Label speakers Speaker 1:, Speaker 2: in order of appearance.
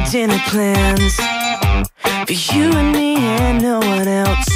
Speaker 1: dinner plans for you and me and no one else.